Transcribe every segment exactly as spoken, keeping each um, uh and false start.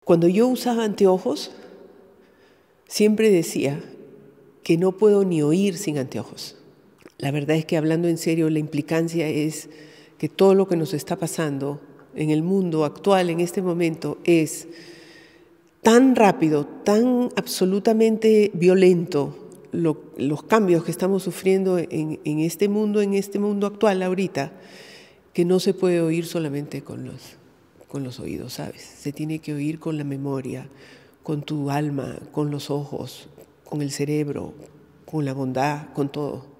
Cuando yo usaba anteojos, siempre decía que no puedo ni oír sin anteojos. La verdad es que, hablando en serio, la implicancia es que todo lo que nos está pasando en el mundo actual en este momento es tan rápido, tan absolutamente violento, lo, los cambios que estamos sufriendo en, en este mundo, en este mundo actual ahorita, que no se puede oír solamente con los, con los oídos, ¿sabes? Se tiene que oír con la memoria, con tu alma, con los ojos, con el cerebro, con la bondad, con todo.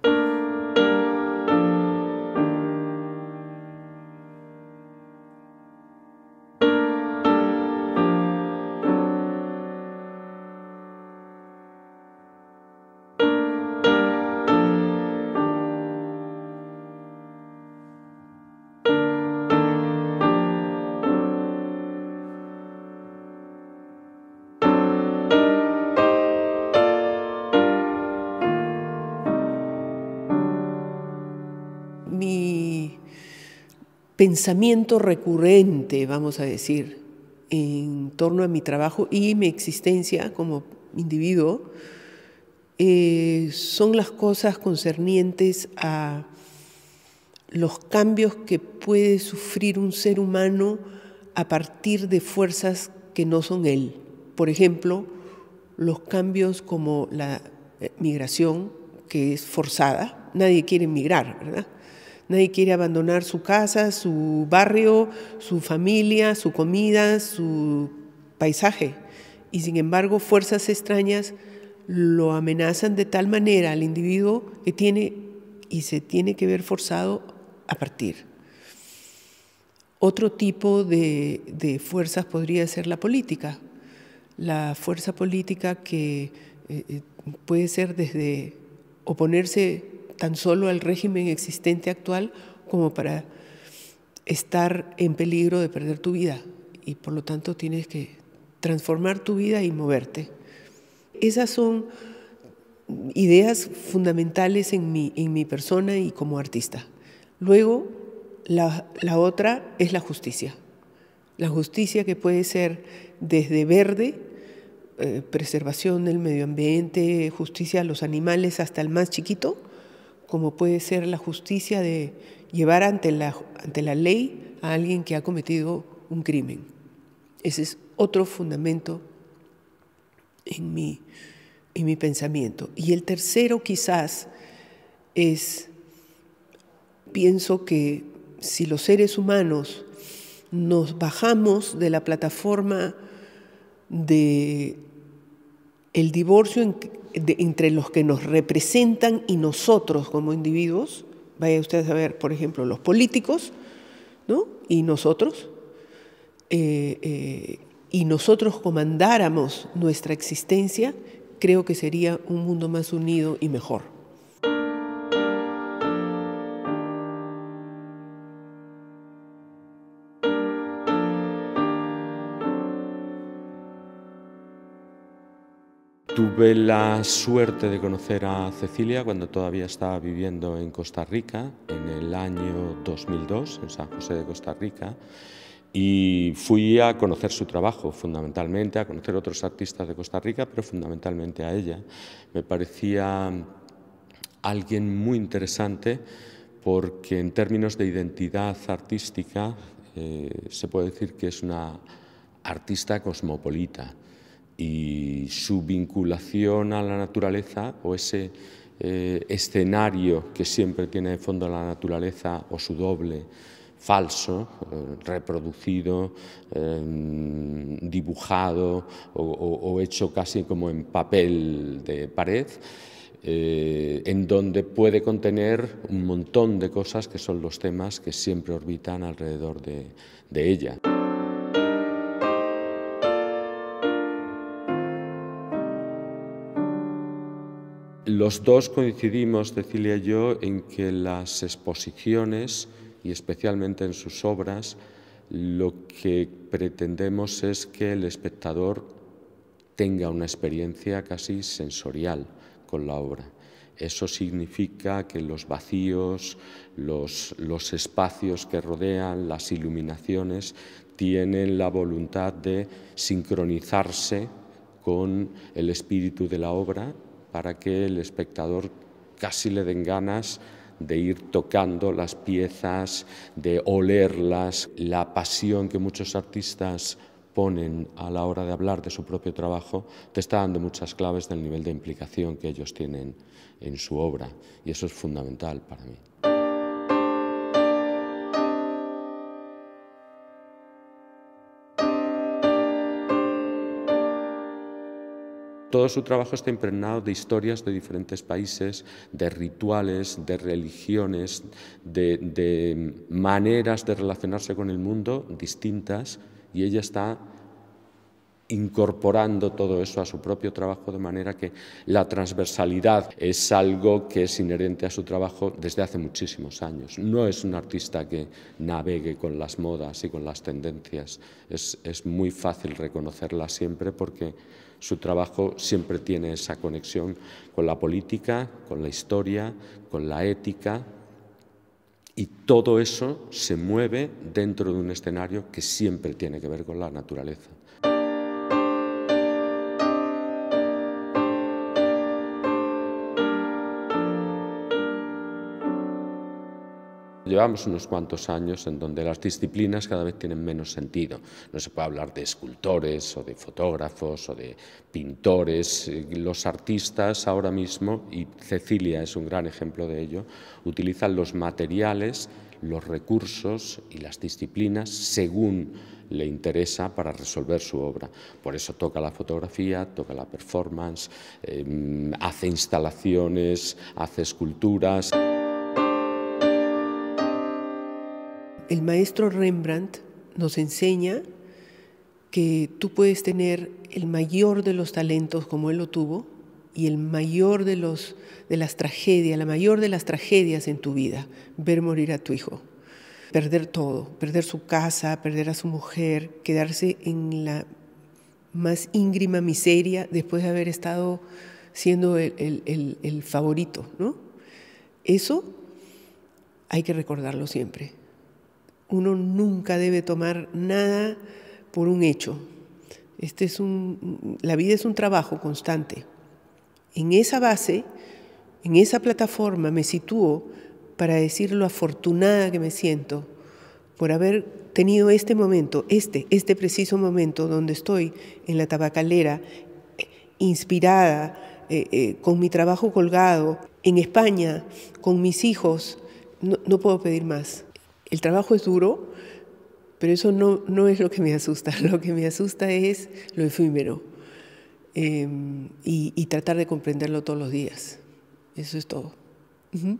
Mi pensamiento recurrente, vamos a decir, en torno a mi trabajo y mi existencia como individuo, eh, son las cosas concernientes a los cambios que puede sufrir un ser humano a partir de fuerzas que no son él. Por ejemplo, los cambios como la migración, que es forzada. Nadie quiere migrar, ¿verdad? Nadie quiere abandonar su casa, su barrio, su familia, su comida, su paisaje. Y sin embargo, fuerzas extrañas lo amenazan de tal manera al individuo que tiene y se tiene que ver forzado a partir. Otro tipo de, de fuerzas podría ser la política. La fuerza política que eh, puede ser desde oponerse tan solo al régimen existente actual como para estar en peligro de perder tu vida, y por lo tanto tienes que transformar tu vida y moverte. Esas son ideas fundamentales en mi, en mi persona y como artista. Luego, la, la otra es la justicia. La justicia que puede ser desde verde, eh, preservación del medio ambiente, justicia a los animales hasta el más chiquito, como puede ser la justicia de llevar ante la, ante la ley a alguien que ha cometido un crimen. Ese es otro fundamento en mi, en mi pensamiento. Y el tercero quizás es, pienso que si los seres humanos nos bajamos de la plataforma de el divorcio en, de, entre los que nos representan y nosotros como individuos, vaya ustedes a ver, por ejemplo, los políticos, ¿no? Y nosotros, eh, eh, y nosotros comandáramos nuestra existencia, creo que sería un mundo más unido y mejor. Tuve la suerte de conocer a Cecilia cuando todavía estaba viviendo en Costa Rica, en el año dos mil dos, en San José de Costa Rica, y fui a conocer su trabajo, fundamentalmente, a conocer otros artistas de Costa Rica, pero fundamentalmente a ella. Me parecía alguien muy interesante porque, en términos de identidad artística, eh, se puede decir que es una artista cosmopolita. Y su vinculación a la naturaleza, o ese eh, escenario que siempre tiene de fondo la naturaleza, o su doble falso, eh, reproducido, eh, dibujado o, o, o hecho casi como en papel de pared, eh, en donde puede contener un montón de cosas que son los temas que siempre orbitan alrededor de, de ella. Los dos coincidimos, Cecilia y yo, en que las exposiciones, y especialmente en sus obras, lo que pretendemos es que el espectador tenga una experiencia casi sensorial con la obra. Eso significa que los vacíos, los, los espacios que rodean, las iluminaciones, tienen la voluntad de sincronizarse con el espíritu de la obra para que el espectador casi le den ganas de ir tocando las piezas, de olerlas. La pasión que muchos artistas ponen a la hora de hablar de su propio trabajo te está dando muchas claves del nivel de implicación que ellos tienen en su obra, y eso es fundamental para mí. Todo su trabajo está impregnado de historias de diferentes países, de rituales, de religiones, de, de maneras de relacionarse con el mundo distintas, y ella está incorporando todo eso a su propio trabajo, de manera que la transversalidad es algo que es inherente a su trabajo desde hace muchísimos años. No es un artista que navegue con las modas y con las tendencias, es, es muy fácil reconocerla siempre porque su trabajo siempre tiene esa conexión con la política, con la historia, con la ética, y todo eso se mueve dentro de un escenario que siempre tiene que ver con la naturaleza. Llevamos unos cuantos años en donde las disciplinas cada vez tienen menos sentido. No se puede hablar de escultores o de fotógrafos o de pintores. Los artistas ahora mismo, y Cecilia es un gran ejemplo de ello, utilizan los materiales, los recursos y las disciplinas según le interesa para resolver su obra. Por eso toca la fotografía, toca la performance, eh, hace instalaciones, hace esculturas. El maestro Rembrandt nos enseña que tú puedes tener el mayor de los talentos como él lo tuvo y el mayor de, los, de las tragedias, la mayor de las tragedias en tu vida, ver morir a tu hijo, perder todo, perder su casa, perder a su mujer, quedarse en la más íngrima miseria después de haber estado siendo el, el, el, el favorito, ¿no? Eso hay que recordarlo siempre. Uno nunca debe tomar nada por un hecho. Este es un, la vida es un trabajo constante. En esa base, en esa plataforma me sitúo para decir lo afortunada que me siento por haber tenido este momento, este, este preciso momento donde estoy en la tabacalera, inspirada, eh, eh, con mi trabajo colgado, en España, con mis hijos. No, no puedo pedir más. El trabajo es duro, pero eso no, no es lo que me asusta. Lo que me asusta es lo efímero eh, y, y tratar de comprenderlo todos los días. Eso es todo. Uh-huh.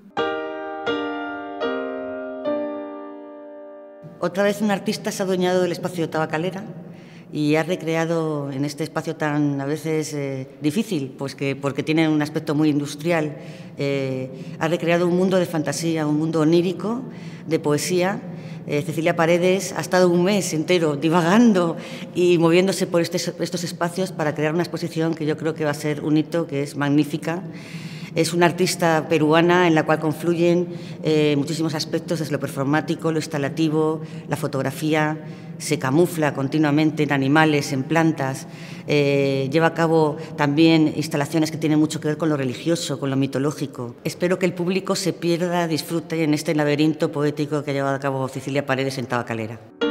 Otra vez un artista se ha adueñado del espacio de Tabacalera y ha recreado en este espacio tan a veces eh, difícil, pues que, porque tiene un aspecto muy industrial, eh, ha recreado un mundo de fantasía, un mundo onírico, de poesía. Eh, Cecilia Paredes ha estado un mes entero divagando y moviéndose por este, estos espacios para crear una exposición que yo creo que va a ser un hito, que es magnífica. Es una artista peruana en la cual confluyen eh, muchísimos aspectos, desde lo performático, lo instalativo, la fotografía, se camufla continuamente en animales, en plantas, eh, lleva a cabo también instalaciones que tienen mucho que ver con lo religioso, con lo mitológico. Espero que el público se pierda, disfrute en este laberinto poético que ha llevado a cabo Cecilia Paredes en Tabacalera.